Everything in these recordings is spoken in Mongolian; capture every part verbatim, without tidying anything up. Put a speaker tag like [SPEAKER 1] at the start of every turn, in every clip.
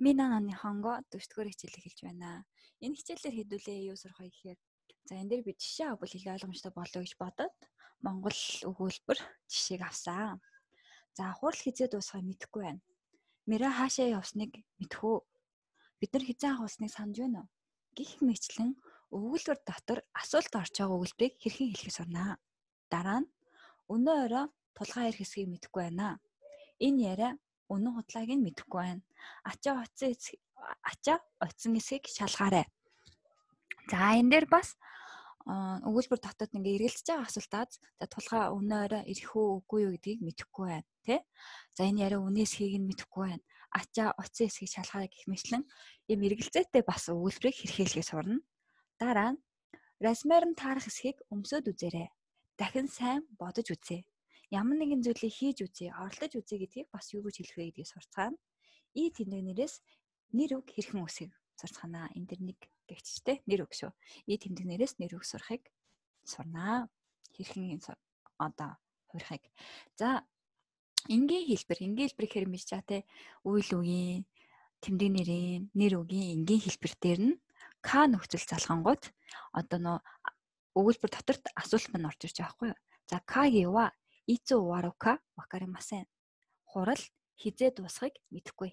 [SPEAKER 1] Мина наныханго дөрөвдүгээр хичээлийг хэлж байна. Энэ хичээлээр хэдүүлээ юу сурах вэ гэхээр за энэ дээр би жишээ авбал илүү ойлгомжтой болов гэж бодоод Монгол өгүүлбэр жишээг авсан. За хурал хизээ дуусахыг мэдэхгүй байна. Мира хаашаа явсныг мэдхүү. Бид нар хизээ агуулсныг санаж байна уу? Гэх мэтлэн өгүүлбэр дотор асуулт орж байгаа өгүүлбэрийг хэрхэн хэлэхээ сурнаа. Дараа нь өнөө орой тулгаан ирэх хэсгийг мэдэхгүй байна. Энэ яриа үнэн худлааг нь мэдэхгүй байна. Ачаа оцсон ачаа оцсон эсхийг шалгаарай. За энэ дээр бас өгүүлбэр дотоод ингээ эргэлзэж байгаа асуултаад за тулгаа өнөө орой ирэх үү үгүй юу гэдгийг мэдэхгүй байна, тий? За энэ яриа үнэн эсхийг нь мэдэхгүй байна. Ачаа оцсон эсхийг шалгаарай гэх мэтлэн ийм эргэлзээтэй бас өгүүлбэрийг хэрхээлхийг сурна. Дараа нь размер нь таарах эсхийг өмсөд үзээрэй. Дахин сайн бодож үзье. Ямар нэгэн зүйлийг хийж үзье, оролдож үзье гэдгийг бас юу гэж хэлэх вэ гэдгийг сурцгаана. И тэмдэгнэрээс нэр үг хэрхэн үсгийг сурцгаана. Энд дэр нэг гэгчтэй нэр үг шүү. И тэмдэгнэрээс нэр үг сурахыг сурнаа. Хэрхэн одоо хувирахыг. За энгийн хэлбэр, энгийн хэлбэр хэрэг мэдж чаа те. Үйл үгийн, тэмдэг нэрийн, нэр үгийн энгийн хэлбэр дээр нь К нөхцөл залхангууд одоо нөө өгүүлбэр доторт асуулт мань орж ирж байгаа байхгүй юу? За К-гийн ва Ицу варука вакаримасен. Хурал хизээ дуусахыг мэдэхгүй.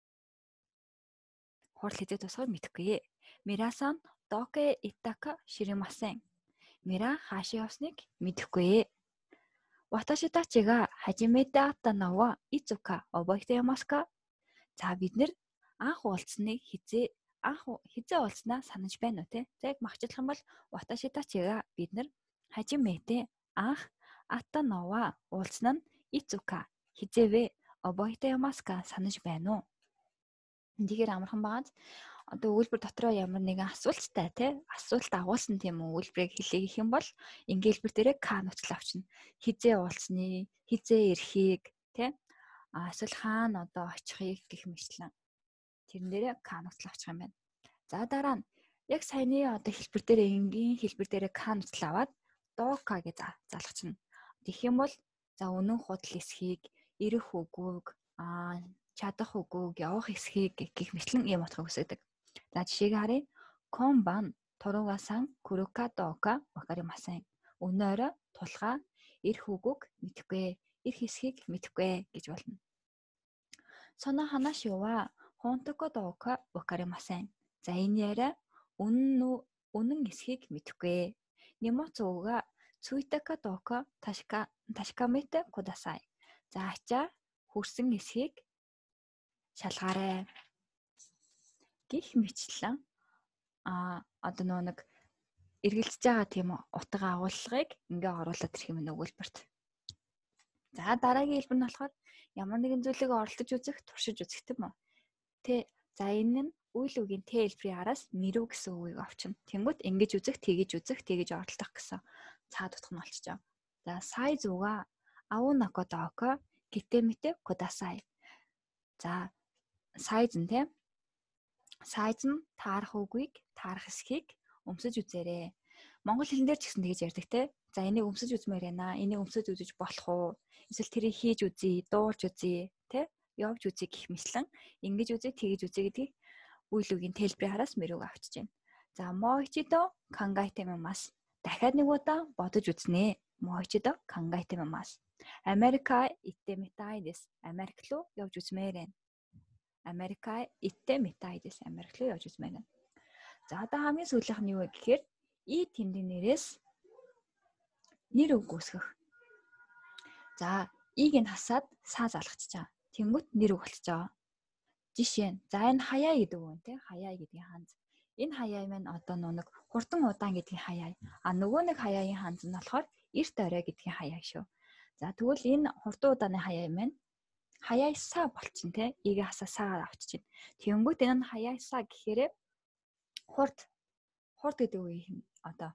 [SPEAKER 1] Хурал хизээ дуусахыг мэдэхгүй. Мирасан доке итака ширимасен. Мира хаашаа явсныг мэдэхгүй. Ваташита чига хажимете аттана ва ицука обойтемаска. За бид нэр анх уулзсныг хизээ анх хизээ уулзнаа санаж байна уу те? За яг магчлах юм бол ваташита чига бид нэр хажимете анх Аттанова уулзсан нь Ицука хизээвэ обойтемаска санаж байна уу? Эндигээр амархан байгаа. Одоо өгүүлбэр дотроо ямар нэгэн асуулттай тий асуулт агуулсан тийм өгүүлбэрийг хэлээ гэх юм бол ингийн хэлбэр дээрээ К нөхцөл авчна. Хизээ уулзны, хизээ ирэхийг тий эсвэл хаана одоо очихыг гэх мэтлэн тэрэн дээрээ К нөхцөл авчих юм байна. За дараа нь яг саяны одоо хэлбэр дээрээ ингийн хэлбэр дээрээ К нөхцөл аваад дока гэж залгачна. Тэгэх юм бол за үнэн худал эсхийг, ирэх үгүйг, аа чадах үгүйг, явах эсхийг гэх мэтлэн ийм утгыг үсгэдэг. За жишээг харъя. Конбан торугасан курука дока вакаримасен. Өнөөрөө тулгаа ирэх үгүйг мэдэхгүй, ирэх эсхийг мэдэхгүй гэж болно. Соно ханашива хонтоко дока вакаримасен. За энэ яриа үнэн үнэн эсхийг мэдэхгүй. Нимоцууга Цуйтака дока ташка ташкамете кудасай. За ачаа хүрсэн эсхийг шалгаарай. Гэх мэтлэн а одоо нөө нэг эргэлзэж байгаа тийм утга агуулгыг ингээ оруулаад ирэх юм өгүүлбэрт. За дараагийн хэлбэр нь болохоор ямар нэгэн зүйлийг оролдож үзэх, туршиж үзэх тийм үү? Тэ за энэ нь үйл үгийн тэ хэлбэрийн араас мэрүү гэсэн үгийг авчна. Тэнгүүт ингэж үзэх, тэгэж үзэх, тэгэж оролдох гэсэн цаад утга нь болчихж байгаа. За сай зүга аунако доко гитэмите кудасай. За сайз нь тийм сайз нь таарах үгийг, таарах эсхийг өмсөж үзээрэй. Монгол хэлэн дээр ч гэсэн тэгж ярьдаг те. За энийг өмсөж үзмээр байна. Энийг өмсөж үзэж болох уу? Эсвэл тэрийг хийж үзье, дуулж үзье, те? Явж үзье гэх мэтлэн ингэж үзье, тэгэж үзье гэдгийг үйл үгийн хэлбэрийн хараас мэрүүг авчиж байна. За моичидо кангайтэмэмас. Дахиад нэг удаа бодож үзнэ. Моичидо кангайтэмэмас. Америка иттэмитайдэс. Америк руу явж үзмээр байна. Америка иттэмитайдэс. Америк руу явж үзмээр байна. За одоо хамгийн сүүлийнх нь юу вэ гэхээр и тэмдэг нэрээс нэр үг үүсгэх. За иг нь хасаад саа залгачиж байгаа. Тэнгүүт нэр үг болчихж байгаа. Жишээ нь за энэ хаяа гэдэг үг нь тий хаяа гэдгийн ханз. Энэ хаяа маань одоо нэг хурдан удаан гэдгийн хаяа. А нөгөө нэг хаяагийн ханз нь болохоор эрт орой гэдгийн хаяа шүү. За тэгвэл энэ хурдан удааны хаяа маань хаяасаа болчихно тий игээ хасаа саагаар авчиж байна. Тэнгүүт энэ нь хаяасаа гэхээрээ хурд хурд гэдэг үгийг одоо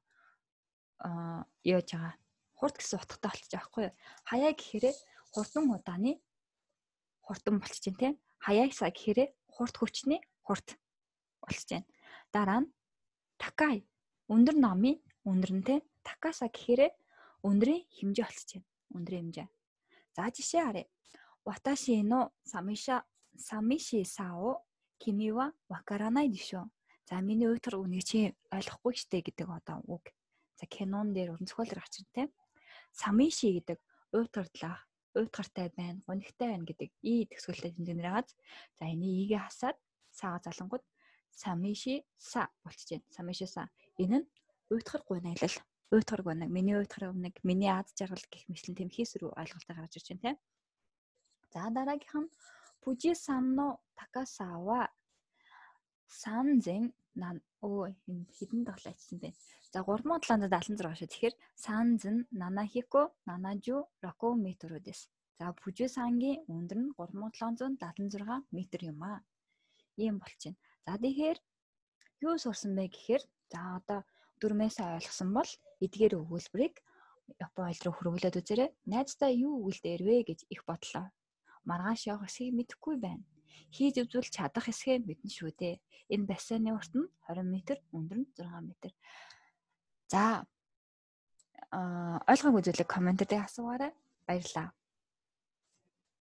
[SPEAKER 1] аа яаж байгаа. Хурд гэсэн утгатай болчих жоохгүй юу? Хаяа гэхээрээ хурдан удааны хурдан болчих чинь тийм. Хаяасаа гэхээрээ хурд хүчний хурд болчих чинь. Дараа нь такай өндөр намын өндөрнтэй такаса гэхээрээ өндрийн хэмжээ болчих чинь. Өндрийн хэмжээ. За жишээ харъя. Ваташи но самиша самиши сао Кимива вакаранай дишо. За миний уйтгар үнийг чи ойлгохгүй штэ гэдэг одоо үг. За кинон дээр уран зохиол гарч ирнэ те. Самиши гэдэг уйтгарлах, уйтгартай байна, гонигтай байна гэдэг и төгсгөлтэй тэмдэгнэр хааз. За энийг игээ хасаад саа залангууд самиши са болчихжээ. Самиши са. Энэ нь уйтгар гуйнаглал. Уйтгар гуйнаг, миний уйтгар гуйнаг, миний аз жаргал гэх мэтлэн тэмхээс рүү ойлголттой гарч ирж байна те. За дараагийнх нь Пужи санно такасава санзен нан оо энэ хідэн тоглоочсон байна. За гурван долоон дадлан зураг шүү. Тэгэхээр санзен нанахико нанажу рако метр үдэс. За Пужи сангийн өндөр нь гурван долоон дадлан зураг метр юм аа. Ийм болчихно. За тэгэхээр юу сурсан бэ гэхээр за одоо дөрмөөс ойлгосон бол эдгээр өгүүлбэрийг Япон хэл рүү хөрвүүлээд үзээрэй. Найздаа юу өгүүлдээр вэ гэж их бодлоо. Маргааш явах хэсгийг мэдэхгүй байна. Хийж үзвэл чадах хэсгээ мэднэ шүү дээ. Энэ бассейны урт нь двадцать метр, өндөр нь зураг метр. За ойлгоогүй зүйлийг коммент дээр асуугаарай. Баярлалаа.